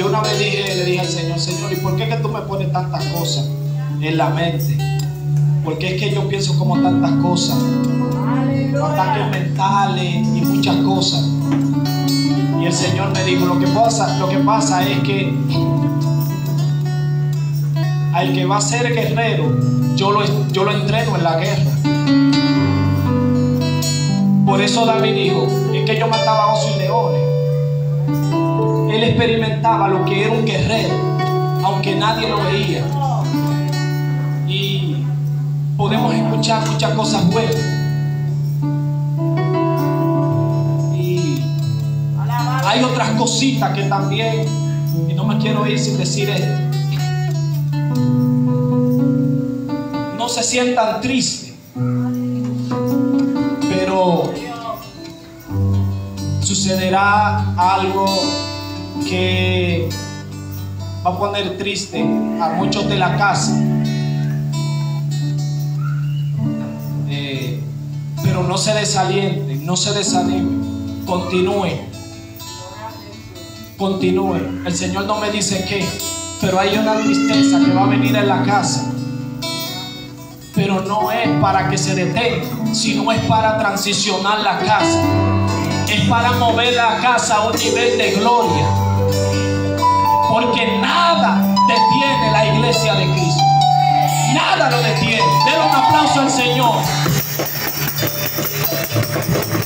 Yo una vez le dije al Señor: Señor, ¿y por qué que tú me pones tantas cosas en la mente? Porque es que yo pienso como tantas cosas, ataques mentales y muchas cosas. Y el Señor me dijo: lo que pasa es que al que va a ser guerrero, yo lo entreno en la guerra. Por eso David dijo: es que yo mataba osos y leones. Él experimentaba lo que era un guerrero, aunque nadie lo veía. Y podemos escuchar muchas cosas buenas. Y hay otras cositas que también, y no me quiero ir sin decir esto, no se sientan tristes, pero sucederá algo que va a poner triste a muchos de la casa. Pero no se desalienten, no se desanimen, continúen. El Señor no me dice qué, pero hay una tristeza que va a venir en la casa. Pero no es para que se detenga, sino es para transicionar la casa. Es para mover la casa a un nivel de gloria. Porque nada detiene la iglesia de Cristo. Nada lo detiene. Denle un aplauso al Señor.